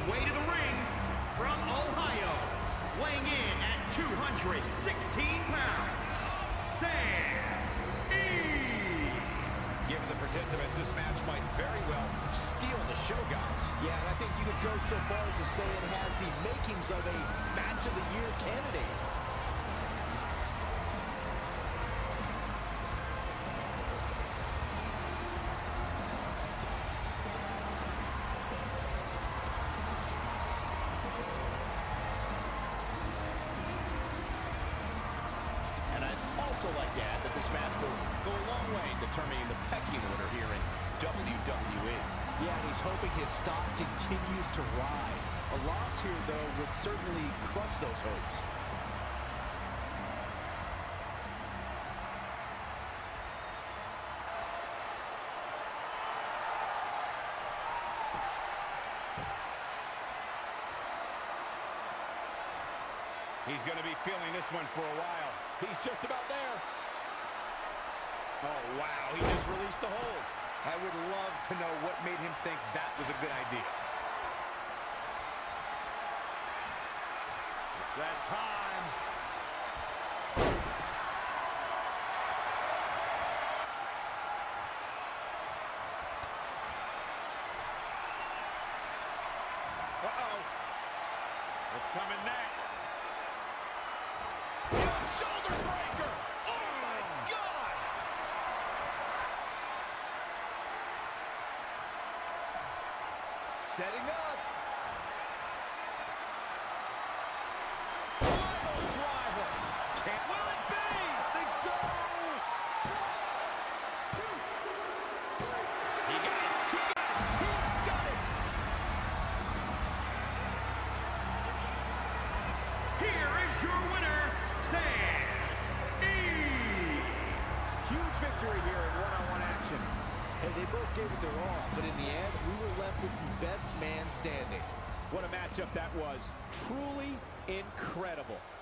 way to the ring from Ohio, weighing in at 216 pounds, Sam E. Given the participants, this match might very well steal the show, guys. Yeah, and I think you could go so far as to say it has the makings of a match of the year candidate. Also like to add that this match will go a long way in determining the pecking order here in WWE. Yeah, and he's hoping his stock continues to rise. A loss here, though, would certainly crush those hopes. He's going to be feeling this one for a while. He's just about there. Oh, wow. He just released the hold. I would love to know what made him think that was a good idea. It's that time. Uh-oh. What's coming next? Shoulder breaker! Oh my God! Setting up. Pile driver. Will it be? I think so. 1, 2, 3. He got it. He got it. He's done it. Here is your winner, Sam E. Huge victory here in one-on-one action. Hey, they both gave it their all, but in the end, we were left with the best man standing. What a matchup that was. Truly incredible.